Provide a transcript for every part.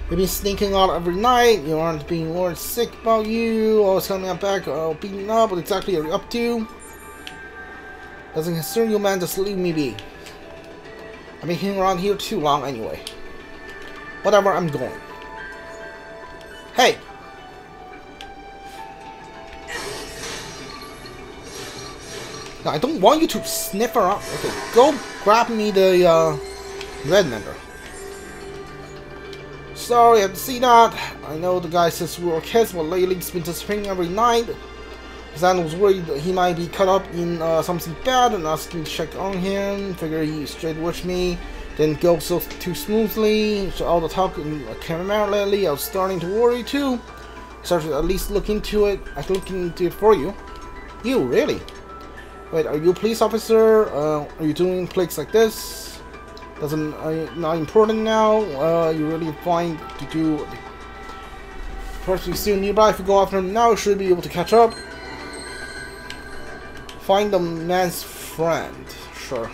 You've been sneaking out every night. You aren't being worried sick about you. Always coming out back, beating up. What exactly are you up to? Doesn't concern you, man. Just leave me be. I've been hanging around here too long anyway. Whatever, I'm going. Hey! Now, I don't want you to sniff around. Okay, go grab me the red member. Sorry, I had to see that. I know the guy says we were kids, but lately he's been disappearing every night. His aunt was worried that he might be caught up in something bad and asked me to check on him. Figured he straight with me. Didn't go so too smoothly. So all the talk and camera lately, I was starting to worry too. So at least look into it. I can look into it for you. You really? Wait, are you a police officer? Are you doing plagues like this? Doesn't not important now. You really find to do. Probably still nearby. If you go after him now, you should be able to catch up. Find the man's friend. Sure.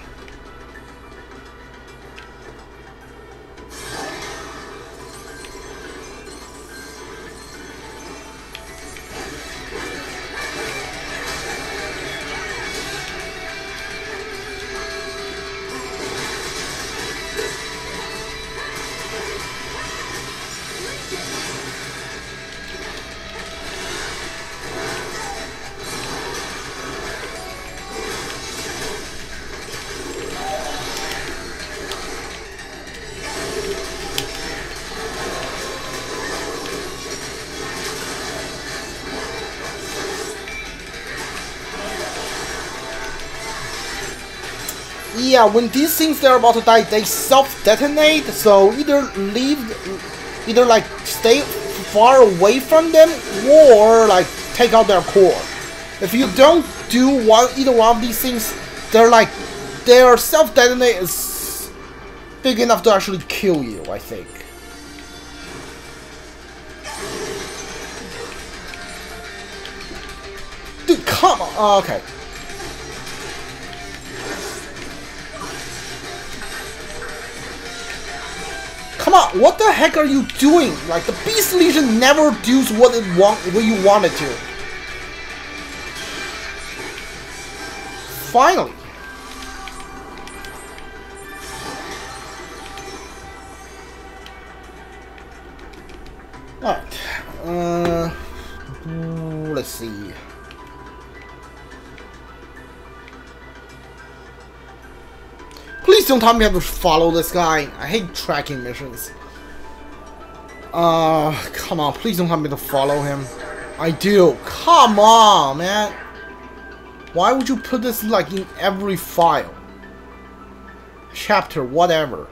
Yeah, when these things they're about to die, they self-detonate. So either like stay far away from them, or like take out their core. If you don't do either one of these things, their self-detonate is big enough to actually kill you, I think. Dude, come on. Okay. Come on, what the heck are you doing? Like, the Beast Legion never does what you want it to. Finally. Alright. Let's see. Please don't tell me I have to follow this guy. I hate tracking missions. Come on. Please don't tell me to follow him. I do. Come on, man. Why would you put this like in every file? Chapter, whatever.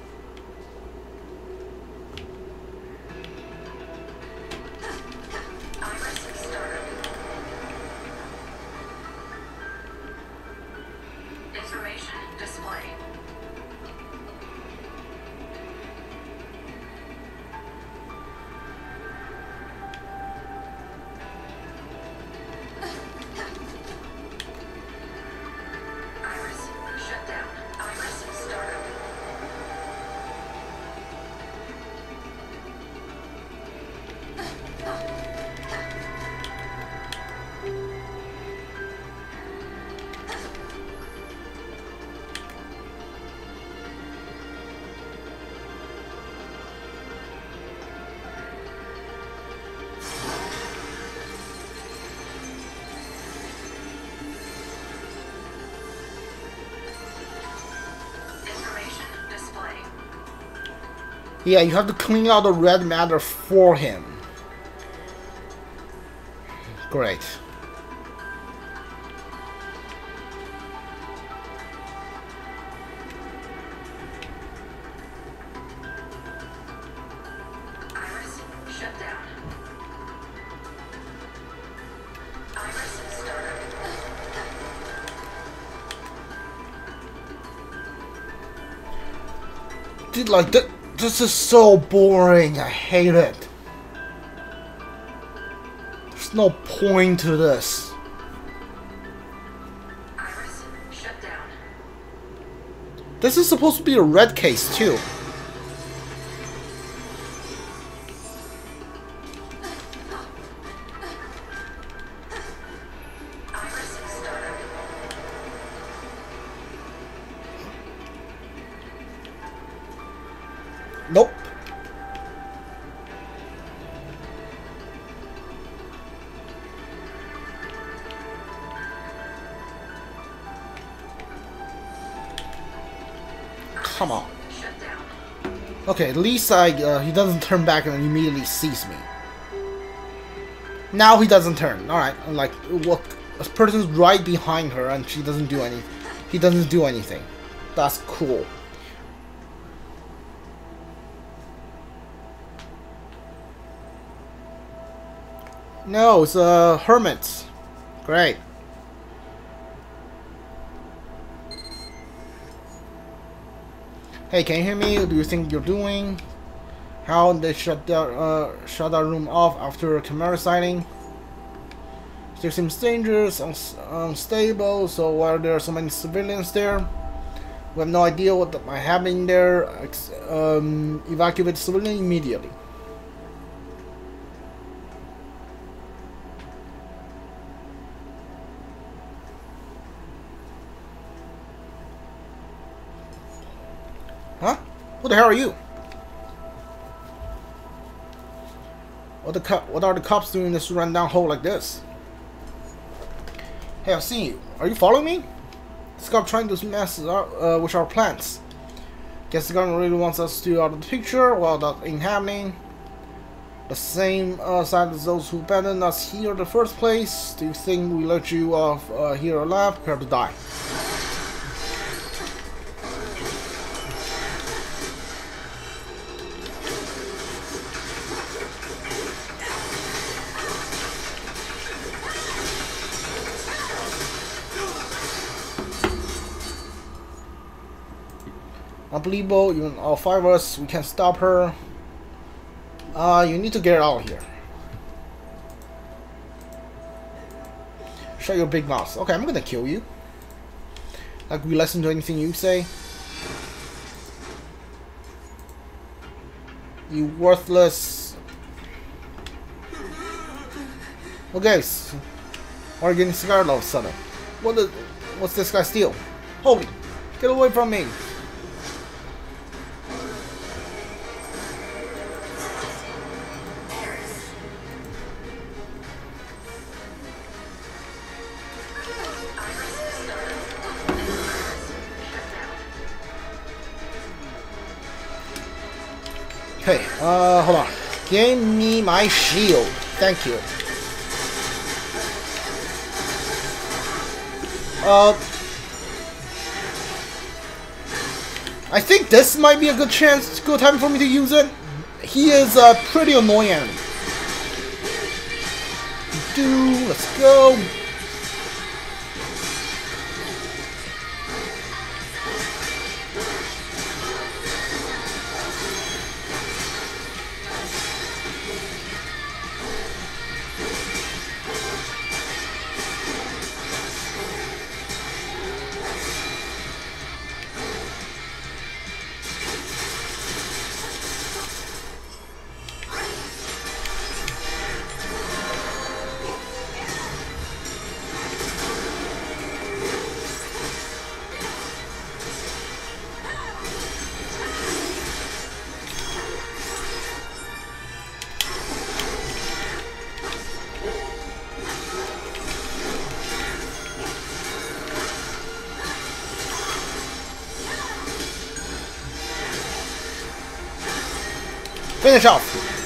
Yeah, you have to clean out the red matter for him. Great. Iris, shut down. Iris, start. Dude, like that. This is so boring. I hate it. There's no point to this. Iris, shut down. This is supposed to be a red case too. Nope. Come on. Shut down. Okay, at least he doesn't turn back and immediately sees me. Now he doesn't turn. All right, like look, a person's right behind her and she doesn't do any. He doesn't do anything. That's cool. No, it's hermits. Great. Hey, can you hear me? What do you think you're doing? How they shut that room off after a camera sighting? There seems dangerous, unstable, so why are there so many civilians there? We have no idea what might happen there. Evacuate the civilian immediately. Huh? Who the hell are you? What are the cops doing in this rundown hole like this? Hey, I've seen you. Are you following me? This cop trying to mess with our plans. Guess the government really wants us to out of the picture. Well, that ain't happening. The same side as those who abandoned us here in the first place. Do you think we let you off here alive? Prepare to die. Unbelievable, even all five of us, we can't stop her. You need to get her out of here. Shut your big mouth. Okay, I'm gonna kill you. Like we listen to anything you say. You worthless. Okay, so why are you getting scared all of a sudden? What's this guy steal? Holy, get away from me. Okay, hold on. Give me my shield. Thank you. I think this might be a good time for me to use it. He is a pretty annoying enemy. Let's go. Finish off.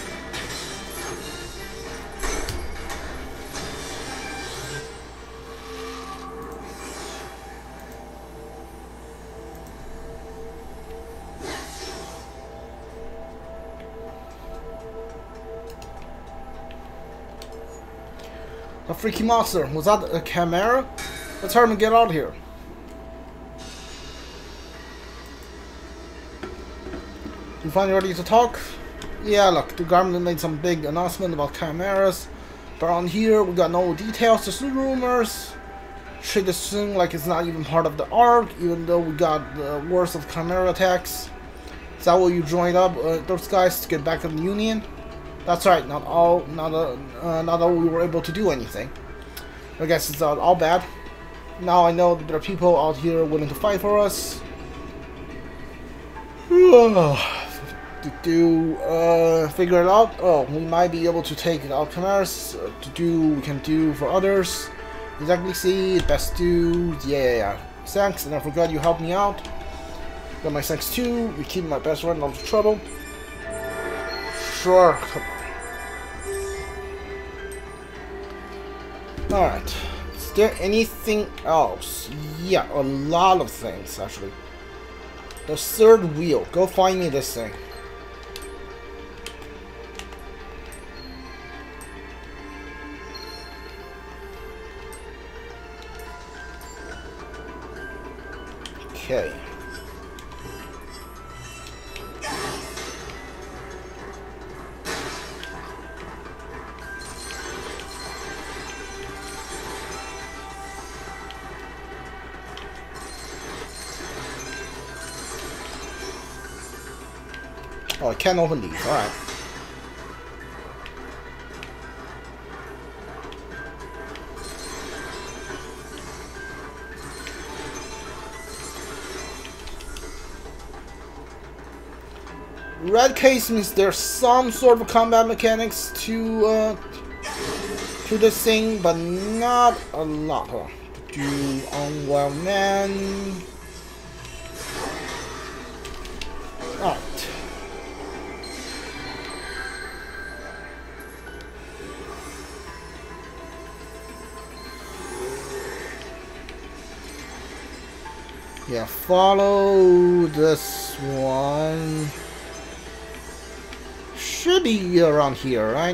A freaky monster. Was that a chimera? Let's hurry and get out of here. You finally ready to talk? Yeah, look, the government made some big announcement about chimeras, but on here we got no details, just rumors. Treat this thing like it's not even part of the arc, even though we got the worst of chimera attacks. Is that why you joined up those guys to get back in the Union? That's right, not all we were able to do anything. I guess it's not all bad. Now I know that there are people out here willing to fight for us. figure it out. Oh, we might be able to take it out commerce we can do for others. Exactly, see, best do, yeah. Thanks, and I forgot you helped me out. Got my thanks too. You keep my best friend out of trouble. Sure, come on. Alright. Is there anything else? Yeah, a lot of things actually. The third wheel. Go find me this thing. Okay. Oh, I can't open these. Alright. Red case means there's some sort of combat mechanics to this thing, but not a lot. Huh? Do unwell man. Alright. Yeah, follow this one. Should be around here, right?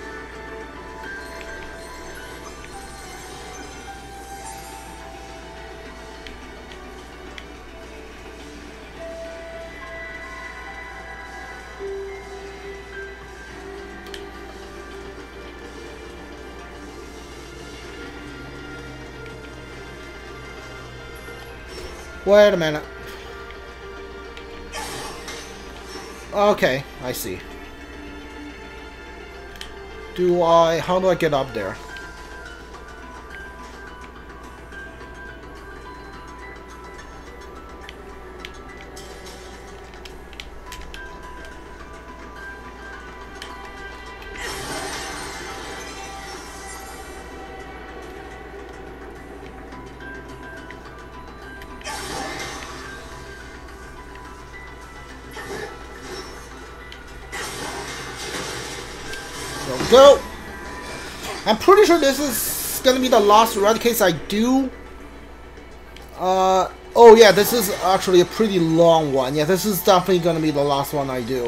Wait a minute. Okay, I see. How do I get up there? Go! I'm pretty sure this is gonna be the last red case I do. Oh yeah, this is actually a pretty long one. Yeah, this is definitely gonna be the last one I do.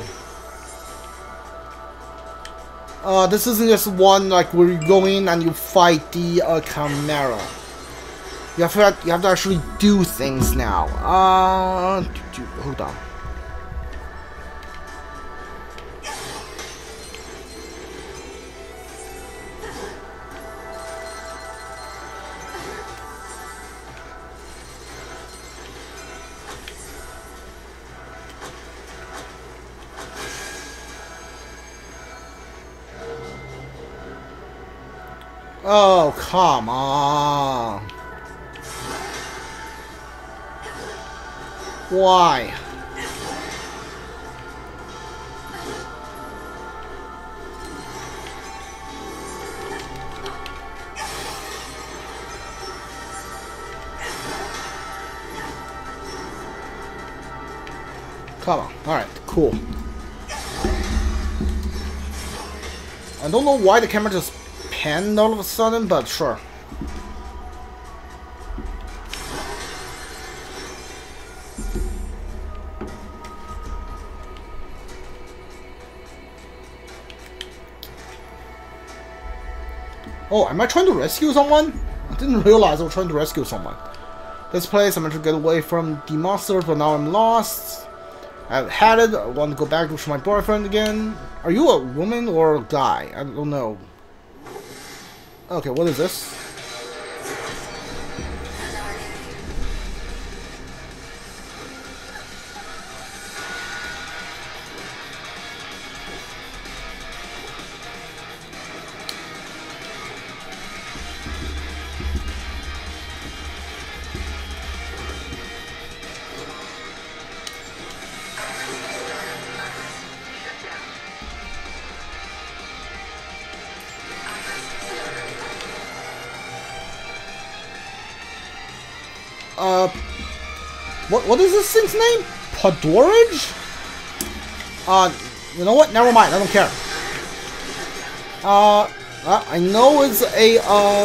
This isn't just one like where you go in and you fight the Chimera. You have to actually do things now. Hold on. Oh, come on. Why? Come on. Alright, cool. I don't know why the camera just panned all of a sudden, but sure. Oh, am I trying to rescue someone? I didn't realize I was trying to rescue someone. This place, I'm trying to get away from the monsters, but now I'm lost. I've had it. I want to go back to my boyfriend again. Are you a woman or a guy? I don't know. Okay, what is this? What is this thing's name? Podarge? You know what? Never mind. I don't care. I know it's a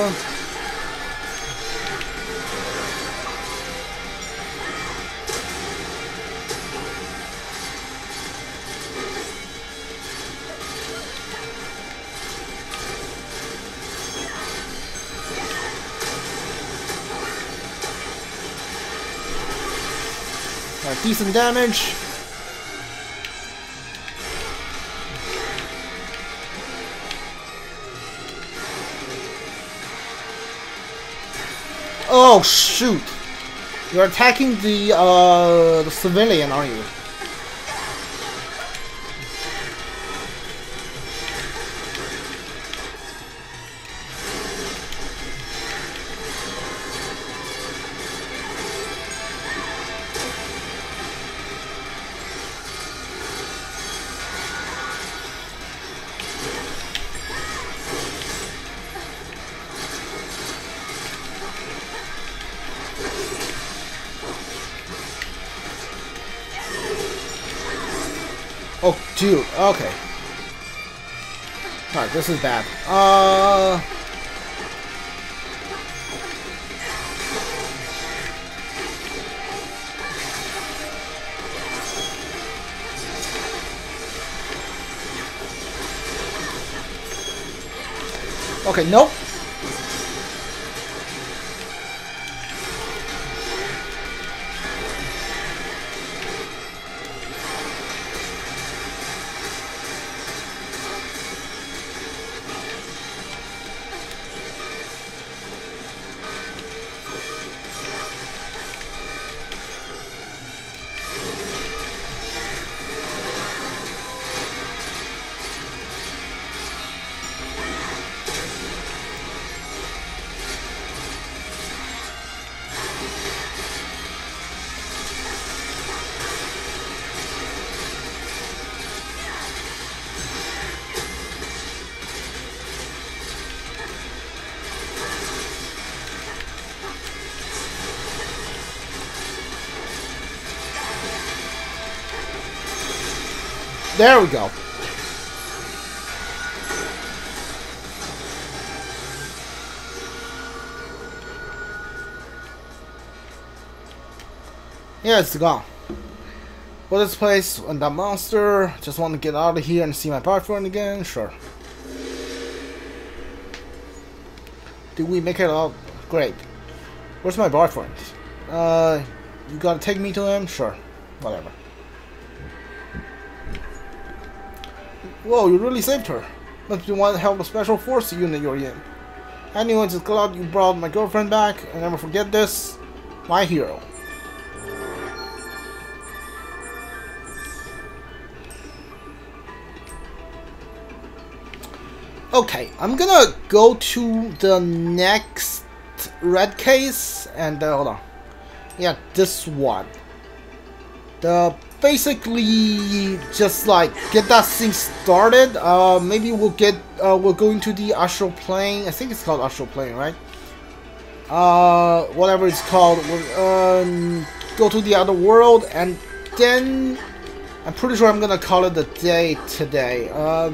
decent damage. Oh shoot! You're attacking the civilian, aren't you? Oh, dude. Okay. Alright, this is bad. Okay, nope. There we go. Yeah, it's gone. Well, this place and that monster. Just want to get out of here and see my boyfriend again. Sure. Did we make it out? Great. Where's my boyfriend? You gotta take me to him? Sure. Whatever. Whoa, you really saved her. Must be one hell of a special force unit you're in. Anyway, just glad you brought my girlfriend back. I'll never forget this. My hero. Okay, I'm gonna go to the next red case and hold on. Yeah, this one. Basically just like get that thing started. Maybe we'll go into the Astral Plane. I think it's called Astral Plane, right? Whatever it's called. We'll go to the other world, and then I'm pretty sure I'm gonna call it a day today.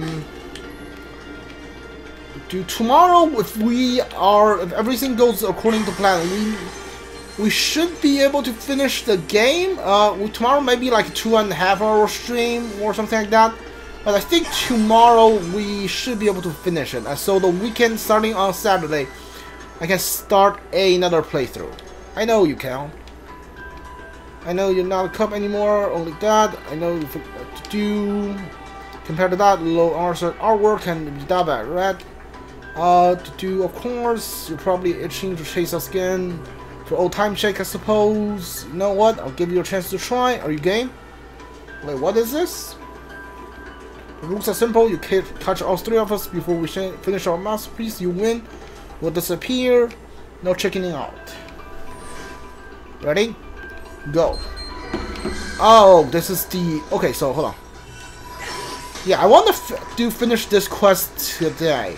Tomorrow, if everything goes according to plan, we should be able to finish the game. Tomorrow may be like a 2.5 hour stream or something like that. But I think tomorrow we should be able to finish it. So the weekend starting on Saturday, I can start another playthrough. I know you can. I know you're not a cop anymore, only that. I know you forgot what to do. Compared to that, low artwork can be that bad, right? Of course, you're probably itching to chase us again. For old time check, I suppose. You know what? I'll give you a chance to try. Are you game? Wait, what is this? The rules are simple. You catch all three of us before we finish our masterpiece. You win. We'll disappear. No checking out. Ready? Go. Oh, this is the... Okay, so hold on. Yeah, I want to finish this quest today.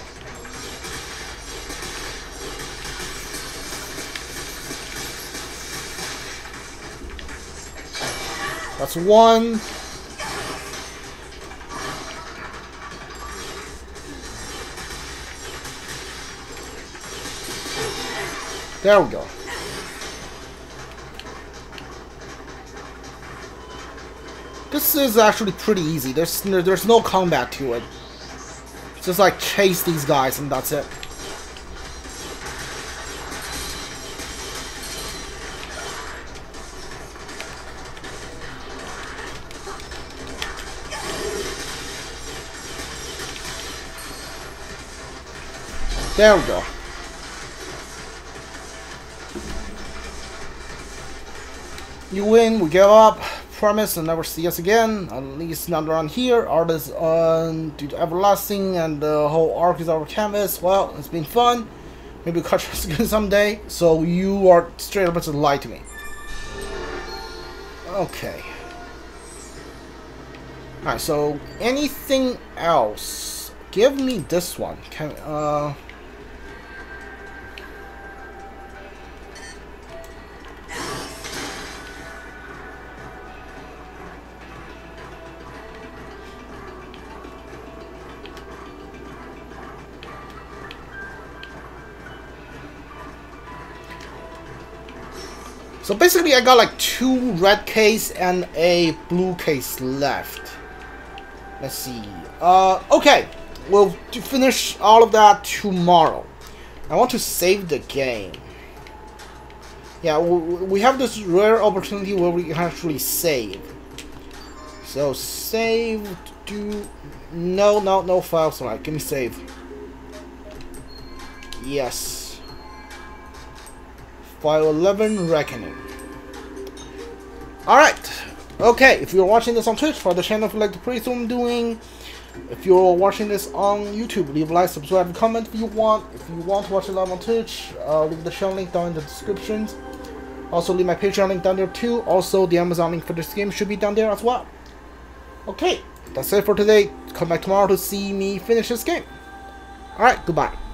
That's one. There we go. This is actually pretty easy. There's no combat to it. Just like chase these guys and that's it. There we go. You win, we give up. Promise and never see us again. At least not around here. Artists due to everlasting and the whole arc is our canvas. Well, it's been fun. Maybe catch us again someday. So you are straight up to lie to me. Okay. Alright, so anything else? Give me this one. Can So basically I got like 2 red case and a blue case left. Let's see. Okay. We'll finish all of that tomorrow. I want to save the game. Yeah, we have this rare opportunity where we can actually save. So save, no file select. Give me save. Yes. File 11 Reckoning. Alright. Okay, if you're watching this on Twitch, for the channel if you like the praise what I'm doing. If you're watching this on YouTube, leave a like, subscribe, and comment if you want. If you want to watch it live on Twitch, leave the channel link down in the description. Also leave my Patreon link down there too. Also the Amazon link for this game should be down there as well. Okay, that's it for today. Come back tomorrow to see me finish this game. Alright, goodbye.